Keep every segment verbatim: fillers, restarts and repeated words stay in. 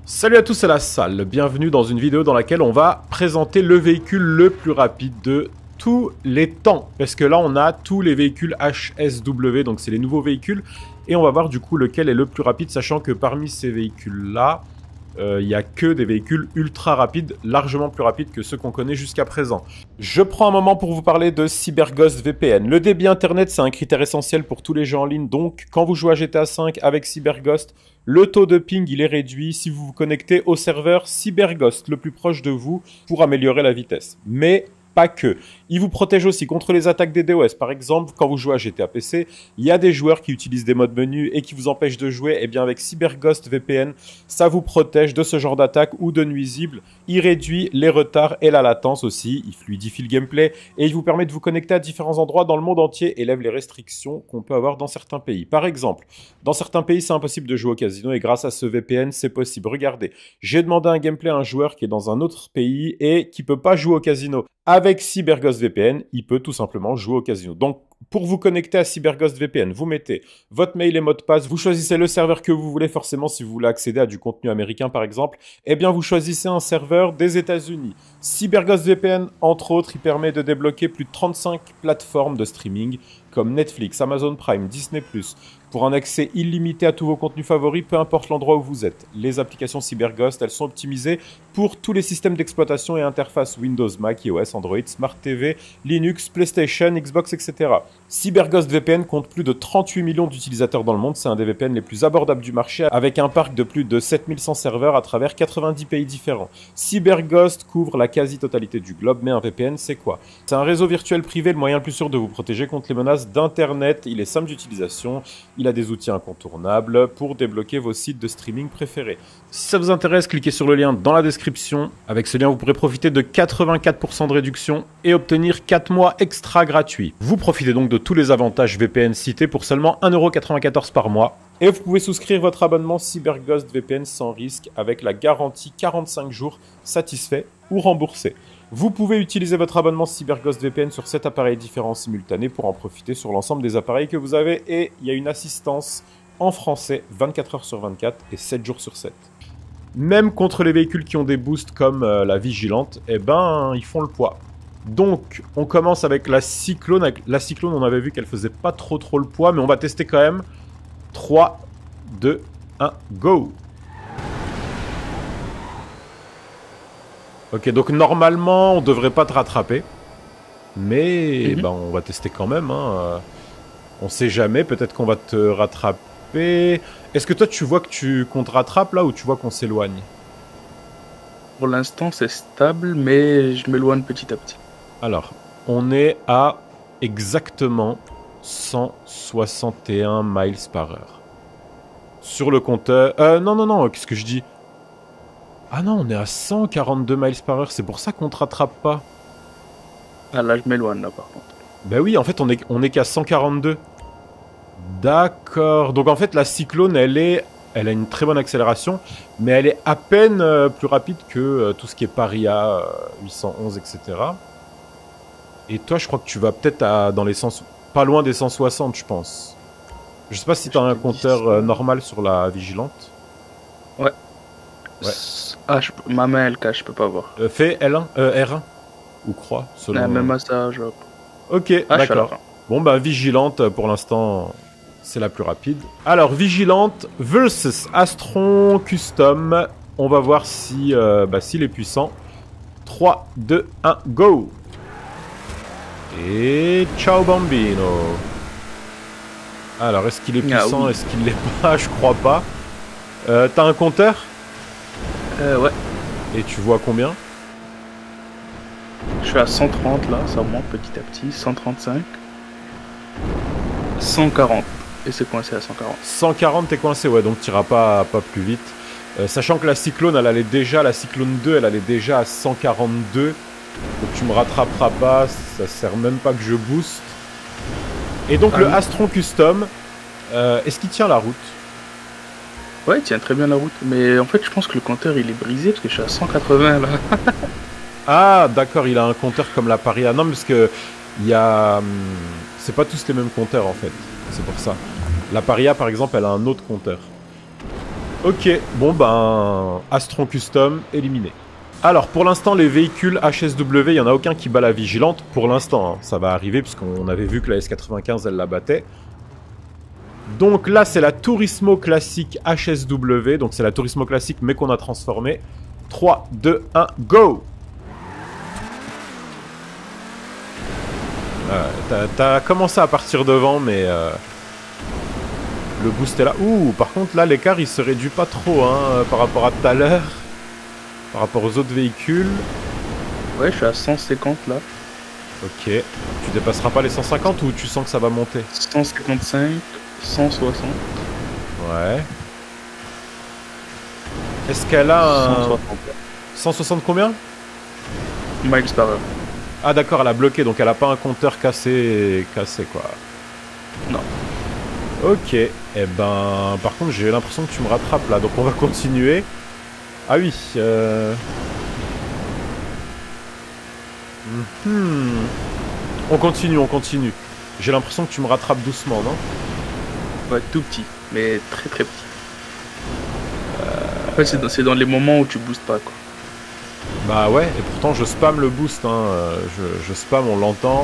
Salut à tous, c'est la salle, bienvenue dans une vidéo dans laquelle on va présenter le véhicule le plus rapide de tous les temps. Parce que là on a tous les véhicules H S W, donc c'est les nouveaux véhicules. Et on va voir du coup lequel est le plus rapide, sachant que parmi ces véhicules-là, il euh, n'y a que des véhicules ultra rapides, largement plus rapides que ceux qu'on connaît jusqu'à présent. Je prends un moment pour vous parler de CyberGhost V P N. Le débit internet, c'est un critère essentiel pour tous les jeux en ligne, donc quand vous jouez à G T A cinq avec CyberGhost, le taux de ping il est réduit si vous vous connectez au serveur CyberGhost le plus proche de vous pour améliorer la vitesse. Mais pas que. Il vous protège aussi contre les attaques des DOS. Par exemple, quand vous jouez à G T A P C, il y a des joueurs qui utilisent des modes menus et qui vous empêchent de jouer. Et bien avec CyberGhost V P N, ça vous protège de ce genre d'attaque ou de nuisibles. Il réduit les retards et la latence aussi. Il fluidifie le gameplay et il vous permet de vous connecter à différents endroits dans le monde entier et lève les restrictions qu'on peut avoir dans certains pays. Par exemple, dans certains pays, c'est impossible de jouer au casino et grâce à ce V P N, c'est possible. Regardez, j'ai demandé un gameplay à un joueur qui est dans un autre pays et qui peut pas jouer au casino. Avec CyberGhost V P N, il peut tout simplement jouer au casino. Donc, pour vous connecter à CyberGhost V P N, vous mettez votre mail et mot de passe, vous choisissez le serveur que vous voulez, forcément si vous voulez accéder à du contenu américain par exemple, eh bien vous choisissez un serveur des États-Unis. CyberGhost V P N, entre autres, il permet de débloquer plus de trente-cinq plateformes de streaming comme Netflix, Amazon Prime, Disney plus, pour un accès illimité à tous vos contenus favoris, peu importe l'endroit où vous êtes. Les applications CyberGhost, elles sont optimisées pour tous les systèmes d'exploitation et interfaces Windows, Mac, iOS, Android, Smart T V, Linux, PlayStation, Xbox, et cetera. CyberGhost V P N compte plus de trente-huit millions d'utilisateurs dans le monde. C'est un des V P N les plus abordables du marché, avec un parc de plus de sept mille cent serveurs à travers quatre-vingt-dix pays différents. CyberGhost couvre la quasi-totalité du globe, mais un V P N, c'est quoi? C'est un réseau virtuel privé, le moyen le plus sûr de vous protéger contre les menaces d'Internet. Il est simple d'utilisation. Il a des outils incontournables pour débloquer vos sites de streaming préférés. Si ça vous intéresse, cliquez sur le lien dans la description. Avec ce lien, vous pourrez profiter de quatre-vingt-quatre pour cent de réduction et obtenir quatre mois extra gratuits. Vous profitez donc de tous les avantages V P N cités pour seulement un euro quatre-vingt-quatorze par mois. Et vous pouvez souscrire votre abonnement CyberGhost V P N sans risque avec la garantie quarante-cinq jours satisfait ou remboursé. Vous pouvez utiliser votre abonnement CyberGhost V P N sur sept appareils différents simultanés pour en profiter sur l'ensemble des appareils que vous avez. Et il y a une assistance en français vingt-quatre heures sur vingt-quatre et sept jours sur sept. Même contre les véhicules qui ont des boosts comme euh, la Vigilante, eh ben, ils font le poids. Donc, on commence avec la Cyclone. Avec la Cyclone, on avait vu qu'elle faisait pas trop trop le poids, mais on va tester quand même. trois, deux, un, go! Ok, donc normalement, on devrait pas te rattraper. Mais, mm-hmm. ben, on va tester quand même. Hein. Euh, on sait jamais, peut-être qu'on va te rattraper. Est-ce que toi, tu vois que tu qu'on te rattrape là ou tu vois qu'on s'éloigne? Pour l'instant, c'est stable, mais je m'éloigne petit à petit. Alors, on est à exactement cent soixante et un miles par heure. Sur le compteur... Euh, non, non, non, qu'est-ce que je dis? Ah non, on est à cent quarante-deux miles par heure, c'est pour ça qu'on te rattrape pas. Ah là, je m'éloigne là, par contre. Bah oui, en fait, on est, on est qu'à cent quarante-deux. D'accord. Donc en fait, la Cyclone, elle est... Elle a une très bonne accélération, mais elle est à peine euh, plus rapide que euh, tout ce qui est Paria, euh, huit cent onze, et cetera. Et toi, je crois que tu vas peut-être dans les cent... pas loin des cent soixante, je pense. Je sais pas si tu as un compteur euh, normal sur la Vigilante. Ouais. Ouais. Ah, je... ma main, elle cache, je peux pas voir. Euh, fais L un, euh, R un ou croix, selon... Ah, même à ça, je... Ok, ah, d'accord. Bon, bah, Vigilante, pour l'instant... C'est la plus rapide. Alors, Vigilante versus Astron Custom. On va voir si, euh, bah, s'il est puissant. trois, deux, un, go! Et ciao Bambino. Alors, est-ce qu'il est puissant? Ah, oui. Est-ce qu'il l'est pas? Je crois pas. Euh, T'as un compteur? Euh, ouais. Et tu vois combien? Je suis à cent trente là, ça monte petit à petit. cent trente-cinq. cent quarante. Et c'est coincé à cent quarante. cent quarante, t'es coincé, ouais, donc t'iras pas, pas plus vite. Euh, sachant que la Cyclone, elle allait déjà, la Cyclone deux, elle allait déjà à cent quarante-deux. Donc tu me rattraperas pas, ça sert même pas que je booste. Et donc ah, le oui. Astron Custom, euh, est-ce qu'il tient la route? Ouais, il tient très bien la route. Mais en fait, je pense que le compteur, il est brisé parce que je suis à cent quatre-vingts là. Ah, d'accord, il a un compteur comme la Paria. Non, parce que il y a... Hum, c'est pas tous les mêmes compteurs en fait. C'est pour ça. La Paria, par exemple, elle a un autre compteur. Ok, bon ben, Astron Custom éliminé. Alors pour l'instant les véhicules H S W, il n'y en a aucun qui bat la Vigilante. Pour l'instant, hein, ça va arriver puisqu'on avait vu que la S quatre-vingt-quinze elle la battait. Donc là c'est la Turismo classique H S W, donc c'est la Turismo classique mais qu'on a transformée. trois, deux, un, go! euh, T'as commencé à partir devant mais euh, le boost est là. Ouh, par contre là l'écart il se réduit pas trop hein, par rapport à tout à l'heure. Par rapport aux autres véhicules. Ouais, je suis à cent cinquante là. Ok. Tu dépasseras pas les cent cinquante ou tu sens que ça va monter? cent cinquante-cinq, cent soixante. Ouais. Est-ce qu'elle a un... cent soixante. cent soixante combien? Miles par heure. Ah d'accord, elle a bloqué, donc elle a pas un compteur cassé, cassé quoi. Non. Ok. Eh ben, par contre, j'ai l'impression que tu me rattrapes là, donc on va continuer. Ah oui. Euh... Mm-hmm. On continue, on continue. J'ai l'impression que tu me rattrapes doucement, non? Ouais, tout petit, mais très très petit. Euh... En fait, c'est dans, dans les moments où tu boostes pas quoi. Bah ouais, et pourtant je spam le boost, hein. je, je spam, on l'entend.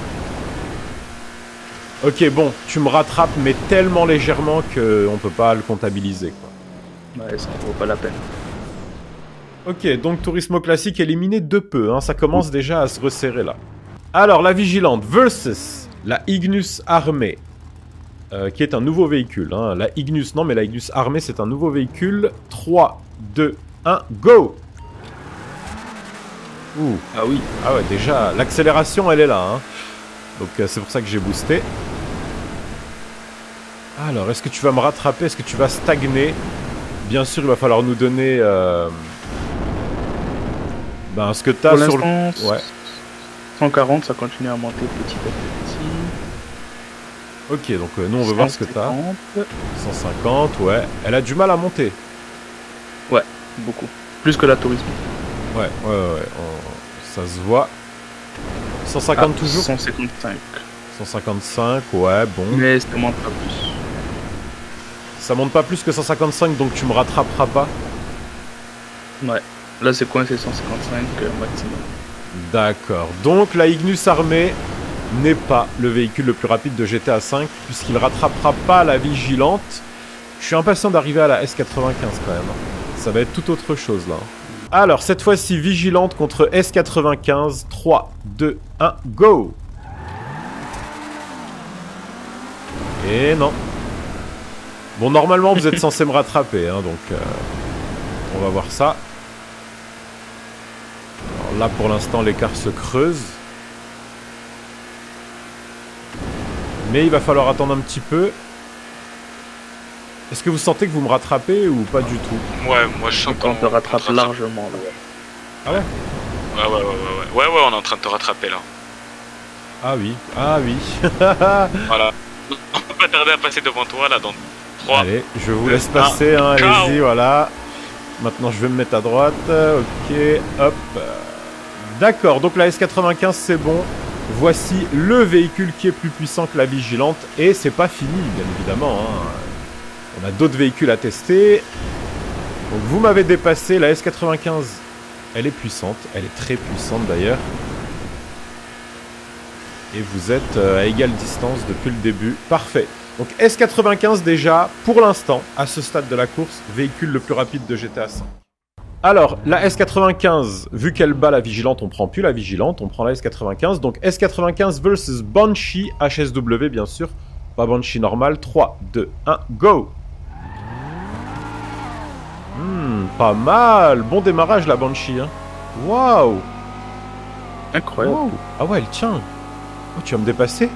Ok, bon, tu me rattrapes, mais tellement légèrement qu'on peut pas le comptabiliser, quoi. Ouais, ça vaut pas la peine. Ok, donc Turismo classique éliminé de peu, hein. Ça commence déjà à se resserrer là. Alors, la Vigilante versus la Ignus Armée, euh, qui est un nouveau véhicule. Hein. La Ignus, non, mais la Ignus Armée, c'est un nouveau véhicule. trois, deux, un, go! Ouh. Ah oui. Ah ouais, déjà, l'accélération, elle est là. Hein. Donc, euh, c'est pour ça que j'ai boosté. Alors, est-ce que tu vas me rattraper? Est-ce que tu vas stagner? Bien sûr, il va falloir nous donner... Euh... Ben, ce que tu as sur le... Ouais. cent quarante, ça continue à monter petit à petit. Ok, donc euh, nous, on veut voir ce que tu as. cent cinquante, ouais. Elle a du mal à monter. Ouais, beaucoup. Plus que la Turismo. Ouais, ouais, ouais. On... Ça se voit. cent cinquante ah, toujours cent cinquante-cinq. cent cinquante-cinq, ouais, bon. Mais ça monte pas plus. Ça monte pas plus que cent cinquante-cinq, donc tu me rattraperas pas. Ouais. Là, c'est coincé cent cinquante-cinq euh, maximum. D'accord. Donc, la Ignus Armée n'est pas le véhicule le plus rapide de G T A cinq, puisqu'il rattrapera pas la Vigilante. Je suis impatient d'arriver à la S quatre-vingt-quinze quand même. Ça va être tout autre chose, là. Alors, cette fois-ci, Vigilante contre S quatre-vingt-quinze. trois, deux, un, go! Et non. Bon, normalement, vous êtes censé me rattraper, hein, donc... Euh, on va voir ça. Alors là, pour l'instant, l'écart se creuse. Mais il va falloir attendre un petit peu. Est-ce que vous sentez que vous me rattrapez ou pas du tout? Ouais, moi je sens qu'on te rattrape largement là. Ah ouais? Ouais, ouais, ouais, ouais, ouais, ouais, ouais, on est en train de te rattraper là. Ah oui, ah oui. Voilà. On peut pas tarder à passer devant toi là dans trois. Allez, je vous laisse passer, hein, allez-y, voilà. Maintenant je vais me mettre à droite. Ok, hop. D'accord, donc la S quatre-vingt-quinze c'est bon. Voici le véhicule qui est plus puissant que la Vigilante. Et c'est pas fini, bien évidemment. Hein. On a d'autres véhicules à tester. Donc vous m'avez dépassé, la S quatre-vingt-quinze. Elle est puissante, elle est très puissante d'ailleurs. Et vous êtes à égale distance depuis le début. Parfait. Donc S quatre-vingt-quinze déjà, pour l'instant, à ce stade de la course, véhicule le plus rapide de G T A cinq. Alors, la S quatre-vingt-quinze, vu qu'elle bat la Vigilante, on prend plus la Vigilante, on prend la S quatre-vingt-quinze. Donc S quatre-vingt-quinze versus Banshee H S W, bien sûr. Pas Banshee normal. trois, deux, un, go! Hmm, pas mal. Bon démarrage, la Banshee. Hein. Waouh! Incroyable. Wow. Ah ouais, elle tient. Oh, tu vas me dépasser?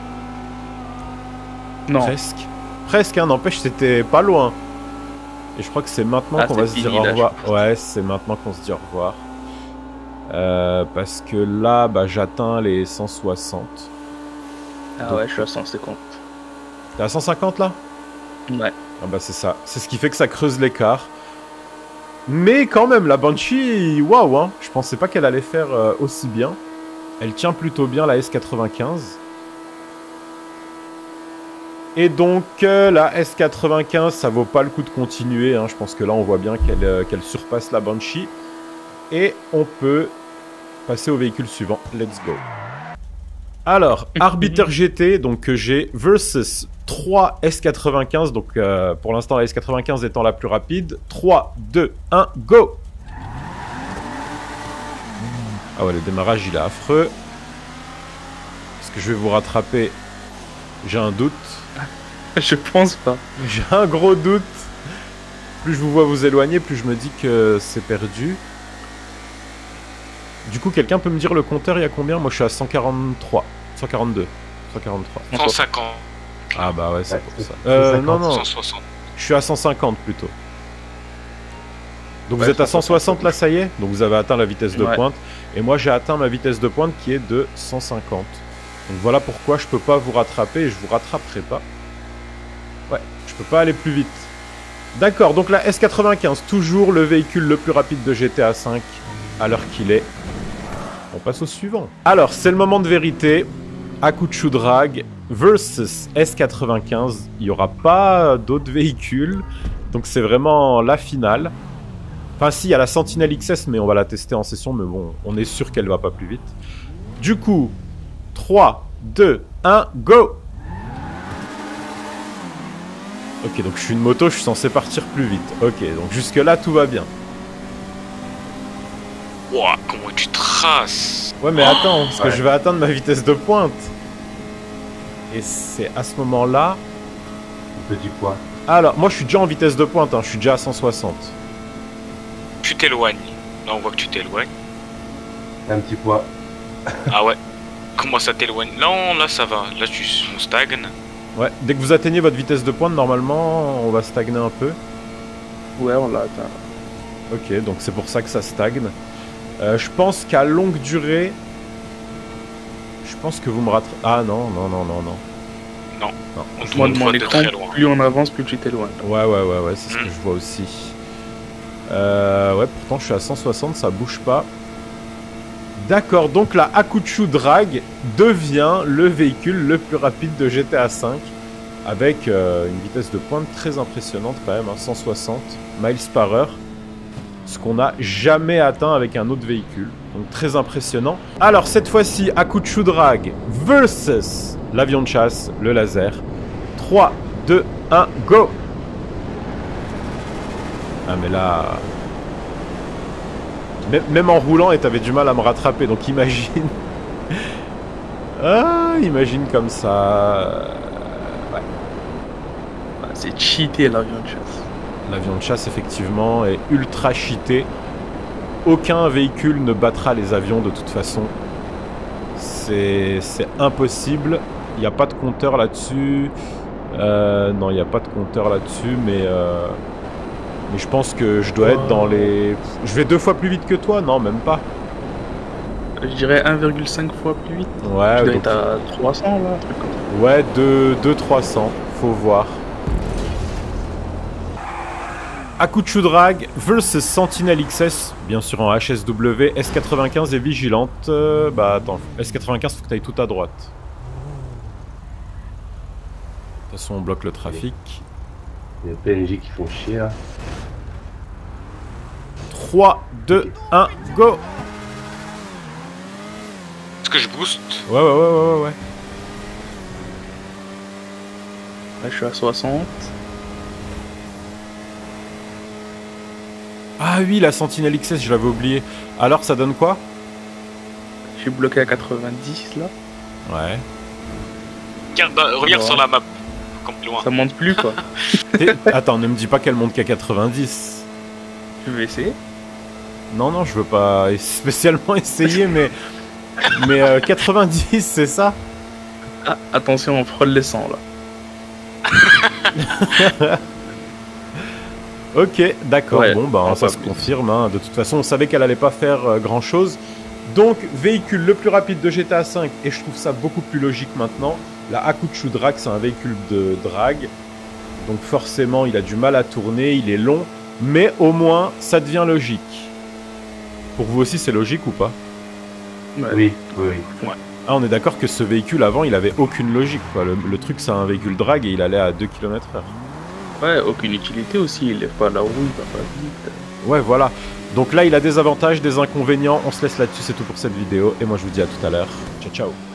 Non. Presque. Presque, hein, n'empêche, c'était pas loin. Et je crois que c'est maintenant ah, qu'on va se dire au revoir. Ouais, c'est maintenant qu'on se dit au revoir. Euh, parce que là, bah, j'atteins les cent soixante. Ah donc... ouais, je suis à cent cinquante. T'es à cent cinquante là? Ouais. Ah bah c'est ça. C'est ce qui fait que ça creuse l'écart. Mais quand même, la Banshee, waouh, hein. Je pensais pas qu'elle allait faire euh, aussi bien. Elle tient plutôt bien la S quatre-vingt-quinze. Et donc, euh, la S quatre-vingt-quinze, ça vaut pas le coup de continuer. Hein. Je pense que là, on voit bien qu'elle euh, qu'elle surpasse la Banshee. Et on peut passer au véhicule suivant. Let's go. Alors, Arbiter G T, donc que j'ai, versus trois S quatre-vingt-quinze. Donc, euh, pour l'instant, la S quatre-vingt-quinze étant la plus rapide. trois, deux, un, go! Ah ouais, le démarrage, il est affreux. Est-ce que je vais vous rattraper? J'ai un doute. Je pense pas. J'ai un gros doute. Plus je vous vois vous éloigner, plus je me dis que c'est perdu. Du coup, quelqu'un peut me dire le compteur, il y a combien? Moi, je suis à cent quarante-trois. cent quarante-deux. cent quarante-trois. cent cinquante. Ah bah ouais, c'est Ouais, pour ça. c'est Euh, cent non, non. cent soixante. Je suis à cent cinquante plutôt. Donc Ouais, vous êtes à cent cent soixante là, ça y est? Donc vous avez atteint la vitesse de Ouais. pointe. Et moi, j'ai atteint ma vitesse de pointe qui est de cent cinquante. Donc voilà pourquoi je peux pas vous rattraper et je vous rattraperai pas. Ouais, je peux pas aller plus vite. D'accord, donc la S quatre-vingt-quinze, toujours le véhicule le plus rapide de G T A cinq à l'heure qu'il est. On passe au suivant. Alors, c'est le moment de vérité. Akuchu Drag versus S quatre-vingt-quinze. Il n'y aura pas d'autres véhicules. Donc c'est vraiment la finale. Enfin si, il y a la Sentinel X S, mais on va la tester en session. Mais bon, on est sûr qu'elle va pas plus vite. Du coup, trois, deux, un, go! Ok, donc je suis une moto, je suis censé partir plus vite. Ok, donc jusque là, tout va bien. Ouah, comment tu traces? Ouais, mais attends, parce que Ouais. je vais atteindre ma vitesse de pointe. Et c'est à ce moment-là... Petit poids. Alors, moi je suis déjà en vitesse de pointe, hein, je suis déjà à cent soixante. Tu t'éloignes. Là, on voit que tu t'éloignes. Un petit poids. Ah ouais. Comment ça t'éloigne? Non, là, ça va. Là, tu on stagne. Ouais, dès que vous atteignez votre vitesse de pointe, normalement, on va stagner un peu. Ouais, on l'a atteint. Ok, donc c'est pour ça que ça stagne. Euh, je pense qu'à longue durée... Je pense que vous me rattrapez... Ah non, non, non, non, non. Non. Non. On te Moi, montre de mon de écran, très loin. plus on avance, plus tu t'éloignes. Ouais, ouais, ouais, ouais, c'est ce Mm. que je vois aussi. Euh, ouais, pourtant je suis à cent soixante, ça bouge pas. D'accord, donc la Akuchu Drag devient le véhicule le plus rapide de G T A cinq. Avec euh, une vitesse de pointe très impressionnante quand même, hein, cent soixante miles par heure. Ce qu'on n'a jamais atteint avec un autre véhicule. Donc très impressionnant. Alors cette fois-ci, Akuchu Drag versus l'avion de chasse, le laser. trois, deux, un, go! Ah mais là... Même, même en roulant, et t'avais du mal à me rattraper, donc imagine... ah, imagine comme ça... Ouais. Ah, c'est cheaté l'avion de chasse. L'avion de chasse, effectivement, est ultra cheaté. Aucun véhicule ne battra les avions de toute façon. C'est c'est impossible. Il n'y a pas de compteur là-dessus. Euh, non, il n'y a pas de compteur là-dessus, mais... Euh... Mais je pense que je dois être dans les... Je vais deux fois plus vite que toi? Non, même pas. Je dirais un virgule cinq fois plus vite. Ouais, Tu dois donc- être à trois cents là, un truc comme ça. ouais, deux trois cents. Faut voir. Akuchu Drag versus Sentinel X S, bien sûr en H S W. S quatre-vingt-quinze est vigilante. Euh, bah attends, S quatre-vingt-quinze, faut que tu ailles tout à droite. De toute façon, on bloque le trafic. Les P N J qui font chier là. trois, deux, un, go! Est-ce que je booste? Ouais, ouais, ouais, ouais, ouais, ouais. Là, je suis à soixante. Ah oui, la Sentinel X S, je l'avais oublié. Alors, ça donne quoi? Je suis bloqué à quatre-vingt-dix là. Ouais. Regarde, euh, regarde Ouais. sur la map. Comme loin. Ça monte plus quoi. T'es- Attends, ne me dis pas qu'elle monte qu'à quatre-vingt-dix. Je vais essayer. Non, non, je veux pas spécialement essayer, mais... Mais euh, quatre-vingt-dix, c'est ça? Ah, attention, on frôle les cent là. Ok, d'accord, Ouais, bon, bah on ça va se plus. confirme. Hein. De toute façon, on savait qu'elle allait pas faire euh, grand chose. Donc, véhicule le plus rapide de G T A cinq, et je trouve ça beaucoup plus logique maintenant. La Akuchu Drag, c'est un véhicule de drague. Donc, forcément, il a du mal à tourner, il est long, mais au moins, ça devient logique. Pour vous aussi, c'est logique ou pas? Ouais. Oui, oui, oui. Ah, on est d'accord que ce véhicule avant, il avait aucune logique, quoi. Le, le truc, c'est un véhicule drag et il allait à deux kilomètres heure. Ouais, aucune utilité aussi, il lève pas la roue, il va pas vite. Ouais, voilà. Donc là, il a des avantages, des inconvénients. On se laisse là-dessus, c'est tout pour cette vidéo. Et moi, je vous dis à tout à l'heure. Ciao, ciao.